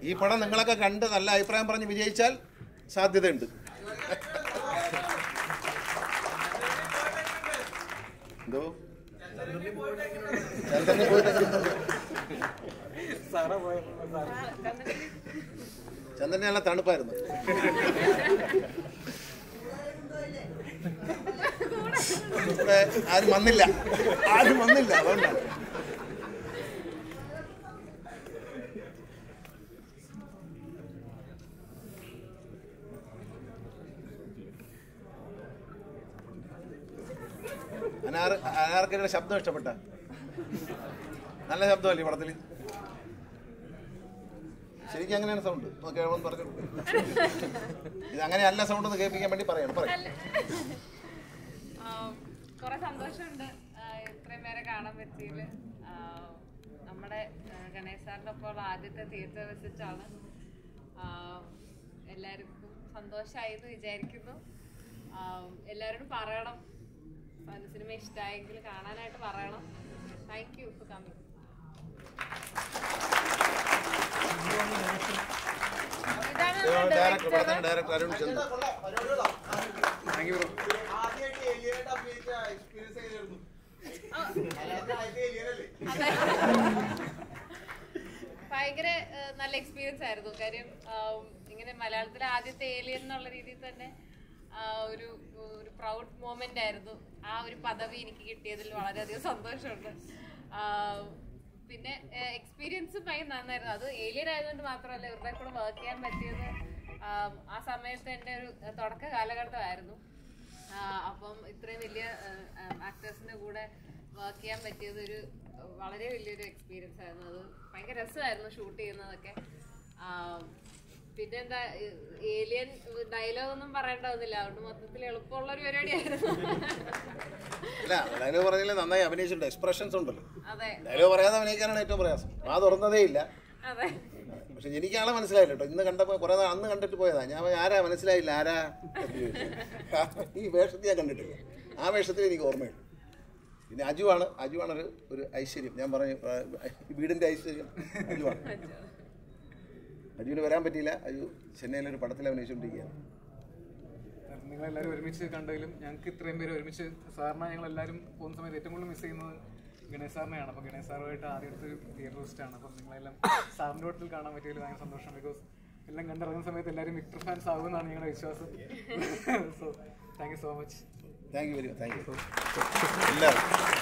ഈ പടം നിങ്ങളൊക്കെ കണ്ട് നല്ല അഭിപ്രായം പറഞ്ഞ് വിജയിച്ചാൽ സാധ്യതയുണ്ട്. എന്തോ ചന്ദ്രനിൽ പോയിട്ട് ചന്ദ്രന് നല്ല തണുപ്പായിരുന്നു. ഇവിടെ ആരും വന്നില്ല അതുകൊണ്ടാണ്. അനാർക്കലിയുടെ ശബ്ദം ഇഷ്ടപ്പെട്ട നല്ല ശബ്ദമല്ലേ പടത്തിൽ? ശരിക്കും അങ്ങനെയാണ് സൗണ്ട് പറഞ്ഞു. ഇത് അങ്ങനെയല്ല സൗണ്ട് ഒന്ന് കേൾപ്പിക്കാൻ വേണ്ടി പറയണം. കുറെ സന്തോഷമുണ്ട് ഇത്രയും പേരെ കാണാൻ പറ്റിയതില്. നമ്മുടെ ഗണേശ് സാറിന്റെ ഒപ്പം ആദ്യത്തെ തിയേറ്റർ വിസിറ്റാണ്. എല്ലാവർക്കും സന്തോഷമായെന്ന് വിചാരിക്കുന്നു. എല്ലാവരോടും പറയണം, സിനിമ ഇഷ്ടമായെങ്കിൽ കാണാനായിട്ട് പറയണം. Thank you for coming. Director Arun Chandra. ഭയങ്കര നല്ല എക്സ്പീരിയൻസ് ആയിരുന്നു. കാര്യം ഇങ്ങനെ മലയാളത്തിലെ ആദ്യത്തെ ഏലിയൻ എന്നുള്ള രീതിയിൽ തന്നെ ഒരു പ്രൗഡ് മൊമെന്റ് ആയിരുന്നു. ആ ഒരു പദവി എനിക്ക് കിട്ടിയതിൽ വളരെയധികം സന്തോഷമുണ്ട്. പിന്നെ എക്സ്പീരിയൻസ് ഭയങ്കര നന്നായിരുന്നു. അത് ഏലിയൻ ആയതുകൊണ്ട് മാത്രമല്ല, ഇവരുടെ കൂടെ വർക്ക് ചെയ്യാൻ പറ്റിയത് ആ സമയത്ത് എൻ്റെ ഒരു തുടക്ക കാലഘട്ടമായിരുന്നു. അപ്പം ഇത്രയും വലിയ ആക്ടേഴ്സിൻ്റെ കൂടെ വർക്ക് ചെയ്യാൻ പറ്റിയത് വളരെ വലിയൊരു എക്സ്പീരിയൻസ് ആയിരുന്നു. അത് ഭയങ്കര രസമായിരുന്നു ഷൂട്ട് ചെയ്യുന്നതൊക്കെ. പിന്നെന്താ, ഏലിയൻ ഡയലോഗൊന്നും പറയേണ്ടതൊന്നുമില്ല, അതുകൊണ്ട് മൊത്തത്തിൽ എളുപ്പമുള്ളൊരു പരിപാടിയായിരുന്നു. ഡയലോഗ് പറഞ്ഞാൽ നന്നായി അഭിനയിച്ചിട്ടുണ്ട്. എക്സ്പ്രഷൻസ് ഉണ്ടല്ലോ. ഡയലോഗ് പറയാതെ അഭിനയിക്കാനാണ് ഏറ്റവും പ്രയാസം. ആ തുറന്നതേ ഇല്ല. പക്ഷെ എനിക്കാളെ മനസ്സിലായില്ല കേട്ടോ. ഇന്ന് കണ്ടപ്പോൾ കുറെ അന്ന് കണ്ടിട്ട് പോയതാ. ഞാൻ ആരാ മനസ്സിലായില്ല, ആരാ ഈ വേഷത്തിൽ ഞാൻ കണ്ടിട്ടില്ല. ആ വേഷത്തിൽ എനിക്ക് ഓർമ്മയുണ്ട്. പിന്നെ അജുവാണ് ഒരു ഐശ്വര്യം. ഞാൻ പറഞ്ഞു വീടിൻ്റെ ഐശ്വര്യം അജുവാണ്. അജുവിന് വരാൻ പറ്റിയില്ല. അജു ചെന്നൈയിലൊരു പടത്തിൽ അഭിനയിച്ചുകൊണ്ടിരിക്കുകയാണ്. നിങ്ങളെല്ലാവരും ഒരുമിച്ച് കണ്ടതിലും ഞങ്ങൾക്ക് ഇത്രയും പേര് ഒരുമിച്ച് സാറിനെ ഞങ്ങളെല്ലാവരും പോകുന്ന സമയത്ത് ഏറ്റവും കൂടുതൽ മിസ് ചെയ്യുന്നത് ഗണേശ് സാറിനെയാണ്. അപ്പോൾ ഗണേശ് സാറുമായിട്ട് ആദ്യത്തെ ഒരു തിയേറ്റർ വിസിറ്റാണ്. അപ്പം നിങ്ങളെല്ലാം സാറിൻ്റെ കൂട്ടത്തിൽ കാണാൻ പറ്റിയതിൽ ഭയങ്കര സന്തോഷം. ബിക്കോസ് എല്ലാം കണ്ടിറങ്ങുന്ന സമയത്ത് എല്ലാവരും വിക്ടർ ഫാൻസ് ആകുമെന്നാണ് ഞങ്ങളുടെ വിശ്വാസം. So thank you so much. Thank you very much. Thank you എല്ലാവരും.